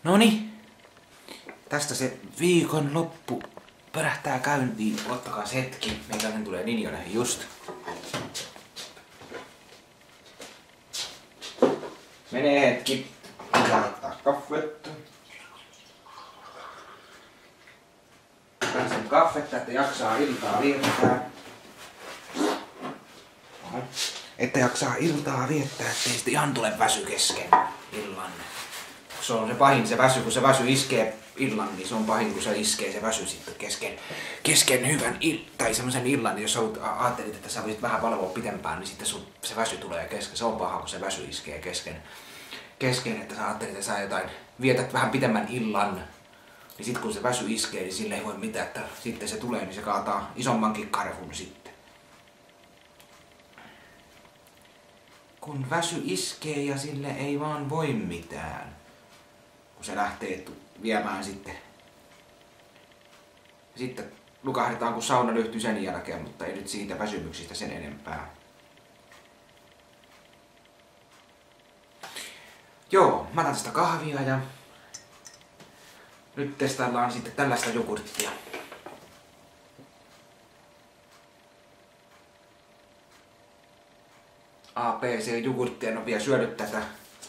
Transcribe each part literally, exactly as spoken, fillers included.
Noni, tästä se viikon loppu pärähtää käyntiin. Ottakaa hetki, meikäläinen tulee Ninjonen just. Menee hetki. Pitää ottaa kaffetta. Otan sen kaffetta, että jaksaa iltaa viettää. Että jaksaa iltaa viettää, ettei sitten ihan tule väsy kesken illan. Se on se pahin se väsy, kun se väsy iskee illan, niin se on pahin, kun se iskee se väsy sitten kesken, kesken hyvän il, tai semmoisen illan, niin jos sä ajattelit, että sä voisit vähän valvoa pitempään, niin sitten sun, se väsy tulee kesken. Se on paha, kun se väsy iskee kesken, kesken että sä ajattelit, että sä jotain, vietät vähän pitemmän illan, niin sitten kun se väsy iskee, niin sille ei voi mitään, että sitten se tulee, niin se kaataa isommankin karhun sitten. Kun väsy iskee ja sille ei vaan voi mitään. Kun se lähtee viemään sitten. Sitten lukahdetaan kun sauna lyhtyy sen jälkeen, mutta ei nyt siitä väsymyksistä sen enempää. Joo, mä otan tästä kahvia ja nyt testaillaan sitten tällaista jogurttia. A B C-jogurttia, en ole vielä syönyt tätä.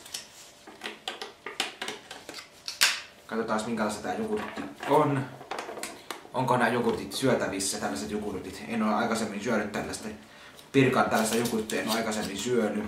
Katsotaan minkälaista tää jogurtti on. Onko nämä jogurtit syötävissä, tällaiset jogurtit. En ole aikaisemmin syönyt tällaista. Pirkan tällaista jogurttia en ole aikaisemmin syönyt.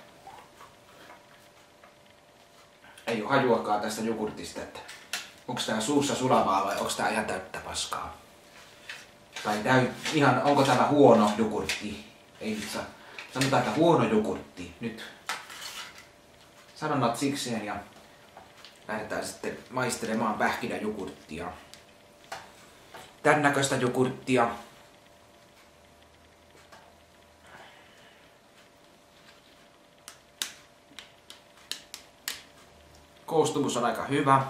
Ei ole hajuakaan tästä jogurtista, että onko tää suussa sulavaa vai onko tää ihan täyttä paskaa. Tai täy, ihan, onko tämä huono jogurtti. Ei nyt saa. Sanotaan, että huono jogurtti. Nyt sanonnat sikseen ja lähdetään sitten maistelemaan pähkinäjogurttia. Tän näköistä jogurttia. Koostumus on aika hyvä.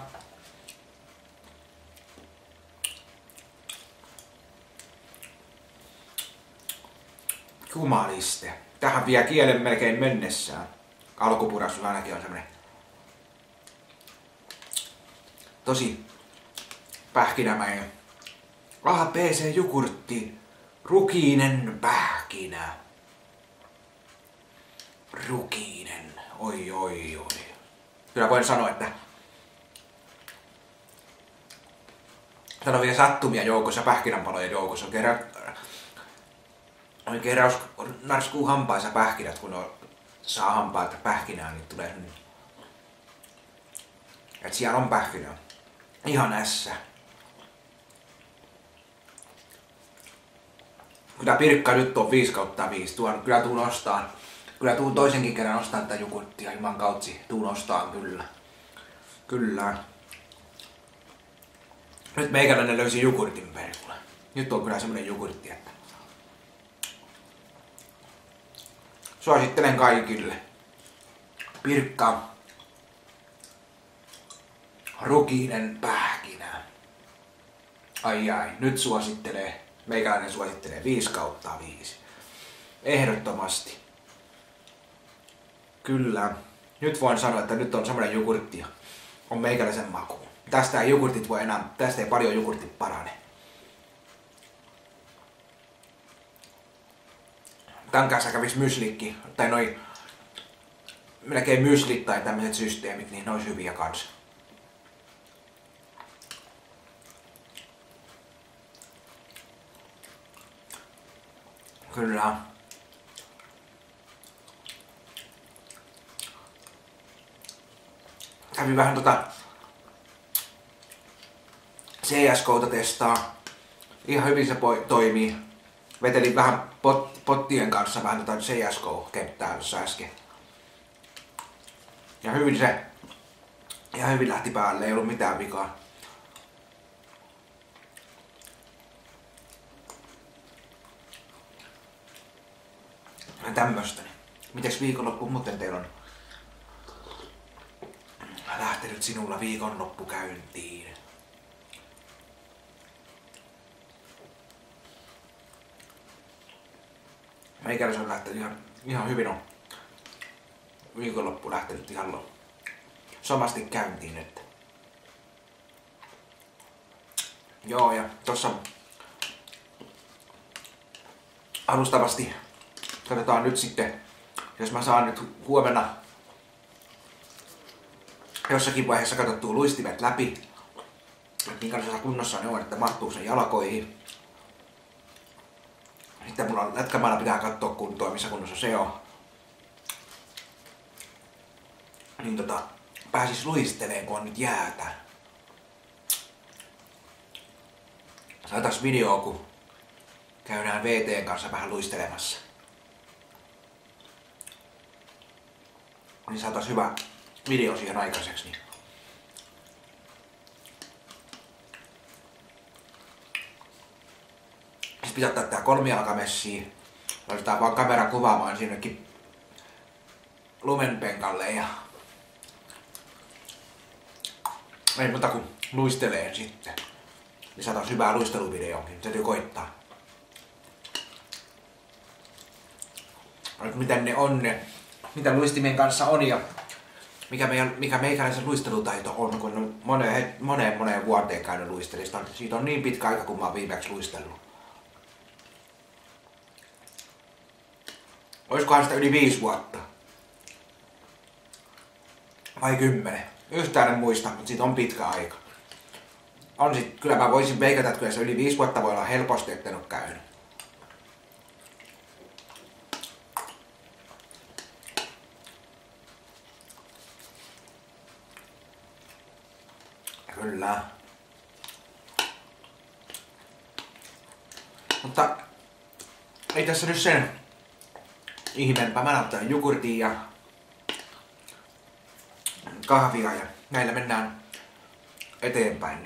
Jumaliste. Tähän vie kielen melkein mennessään. Alkupurassu ainakin on semmonen tosi pähkinämäinen. A B C-jogurtti. Rukiinen pähkinä. Rukiinen. Oi oi oi. Kyllä voin sanoa, että täällä on vielä sattumia joukossa, pähkinänpalojen joukossa. Kerran oikein raus, narskuu hampaansa pähkinät, kun on, saa hampaita pähkinää, niin tulee semmoinen. Et siellä on pähkinää. Ihan ässä. Kyllä Pirkka nyt on viisi kautta viisi. Tuon, kyllä tuun ostaan. Kyllä tuun toisenkin kerran ostaan tätä jogurttia ilman kautsi. Tuun ostaan kyllä. Kyllä. Nyt meikäläinen löysi jogurtin perkulle. Nyt on kyllä semmonen jogurtti, että suosittelen kaikille. Pirkka. Rukiinen pähkinä. Ai ai, nyt suosittelee. Meikäläinen suosittelee viisi kautta viisi. Ehdottomasti. Kyllä. Nyt voin sanoa, että nyt on semmoinen jogurtti. On meikäläisen maku. Tästä ei jogurtit voi enää, tästä ei paljon jogurtit parane. Tän kanssa kävis myslikki, tai noi melkein myslit tai tämmöiset systeemit, niin ne olisi hyviä kanssa. Kyllä. Kävin vähän tota C S K:ta testaa. Ihan hyvin se toimii. Vetelin vähän pot, pottien kanssa vähän tota C S K-kenttää jossa äsken. Ja hyvin se, ihan hyvin lähti päälle, ei ollut mitään vikaa. Ja tämmöstä. Mites viikonloppu muuten teillä on lähtenyt sinulla viikonloppu käyntiin? Meikäläisen on lähtenyt ihan, ihan hyvin on viikonloppu lähtenyt ihan somasti käyntiin, että Joo, ja tossa alustavasti katsotaan nyt sitten, jos mä saan nyt huomenna jossakin vaiheessa katsottua luistimet läpi, että minkälaisessa kunnossa ne on, että mahtuu sen jalkoihin. Sitten mulla on lätkämaalla pitää katsoa kuntoa, missä kunnossa se on. Niin tota, pääsis luisteleen, kun on nyt jäätä. Saatais videoa, kun käydään V T:n kanssa vähän luistelemassa. Niin saatais hyvä video siihen aikaiseksi. Niin. Sitten pitää ottaa tää kolmijalkamessiin. Laitetaan vaan kamera kuvaamaan sinnekin lumenpenkalle ja ei muuta kuin luistelee sitten. Niin saadaan hyvää luisteluvideokin. Täytyy koittaa. Miten ne on ne, mitä luistimien kanssa on ja mikä, meidän, mikä meikäläisen luistelutaito on, kun on moneen, moneen, moneen vuoteen käynyt luistelista. Siitä on niin pitkä aika, kun mä oon viimeksi luistellut. Oiskohan sitä yli viisi vuotta? Vai kymmenen? Yhtään en muista, mutta siitä on pitkä aika. On sit, kyllä mä voisin veikata, että kyllä se yli viisi vuotta voi olla helposti, etten oo käynyt. Kyllä. Mutta ei tässä nyt sen ihmeempää. Mä otan jogurtia ja kahvia ja näillä mennään eteenpäin.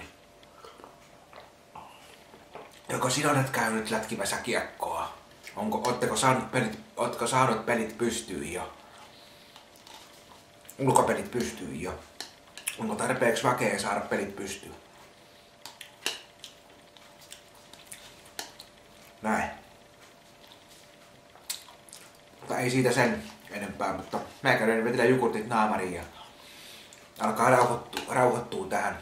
Joko sinä olet käynyt lätkimässä kiekkoa? Onko, ootteko saanut pelit, ootko saanut pelit pystyyn jo? Ulkopelit pystyyn jo? Onko tarpeeksi väkeä saada pelit pystyyn? Näin. Mutta ei siitä sen enempää, mutta meikäläinen vetelee jogurtit naamariin ja alkaa rauhoittua, rauhoittua tähän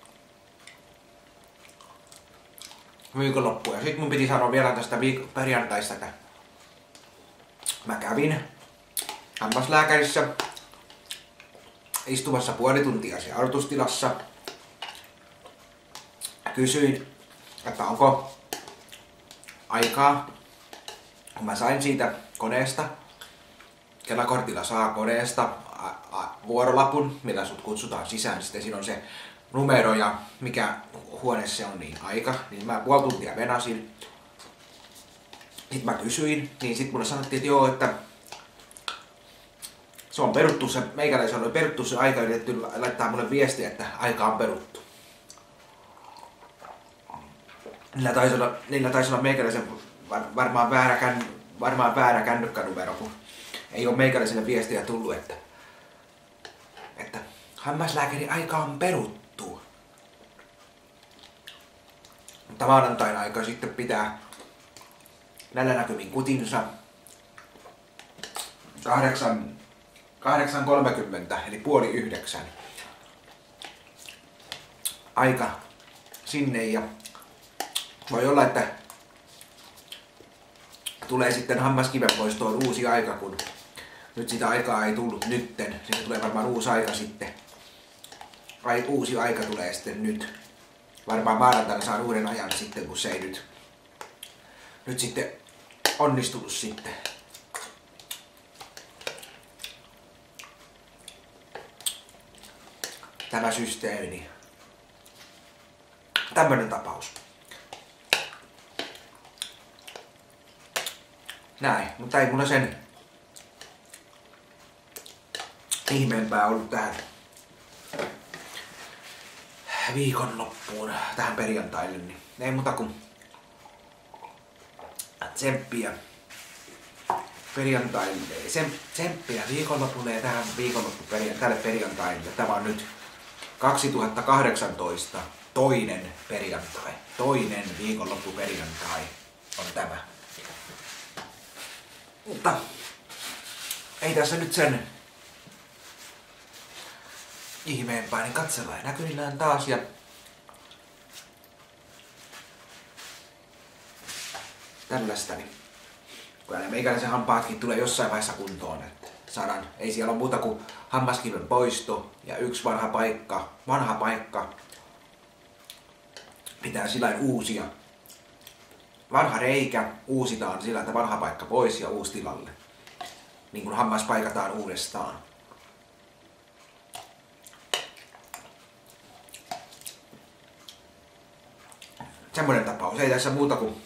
viikonloppuun. Ja sit mun piti sanoa vielä tästä viik- perjantaista, että mä kävin hammaslääkärissä istumassa puoli tuntia siellä aloitustilassa. Kysyin, että onko aikaa, kun mä sain siitä koneesta, Kela-kortilla saa koneesta a, a, vuorolapun, millä sut kutsutaan sisään. Sitten siinä on se numero ja mikä huone se on, niin aika. Niin mä puoli tuntia venasin. Sitten mä kysyin, niin sit mulle sanottiin, että joo, että se on peruttu se, meikäläisen on peruttu se aika, yritetty laittaa mulle viestiä, että aika on peruttu. Niillä taisi olla, niillä taisi olla meikäläisen var, varmaan, väärä kän, varmaan väärä kännykkänumero, kun ei ole meikäläiselle viestiä tullut, että, että hammaslääkärin aika on peruttu. Mutta maanantaina aika sitten pitää näillä näkymin kutinsa kahdeksan kolmekymmentä eli puoli yhdeksän. Aika sinne ja voi olla, että tulee sitten hammaskiven poistoon uusi aika, kun nyt sitä aikaa ei tullut nytten. Siitä tulee varmaan uusi aika sitten. Ai, uusi aika tulee sitten nyt. Varmaan maanantaina saan uuden ajan sitten, kun se ei nyt, nyt sitten onnistunut sitten. Tämä systeemi, niin tämmönen tapaus. Näin, mutta ei mulla sen ihmeempää ollut tähän viikonloppuun, tähän perjantaille, niin ei muuta kuin tsemppiä perjantaille, tsemppiä viikonlopulle ja tähän viikonloppuperjantaille, tälle perjantaille. Tämä on nyt kaksituhattakahdeksantoista toinen perjantai, toinen viikonloppuperjantai on tämä. Mutta ei tässä nyt sen ihmeempää, niin katsellaan näkyillään taas ja tällaista, niin kyllä ne meikäläisen hampaatkin tulee jossain vaiheessa kuntoon. Että saadaan, ei siellä ole muuta kuin hammaskiven poisto ja yksi vanha paikka, vanha paikka pitää sillä uusia. Vanha reikä uusitaan sillä, että vanha paikka pois ja uusi tilalle. Niin kuin hammas paikataan uudestaan. Semmoinen tapaus. Ei tässä muuta kuin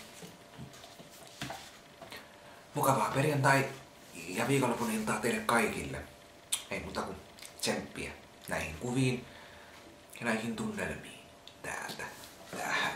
mukavaa perjantai ja viikonlopun iltaa teille kaikille. Ei muuta kuin tsemppiä näihin kuviin ja näihin tunnelmiin täältä tähän.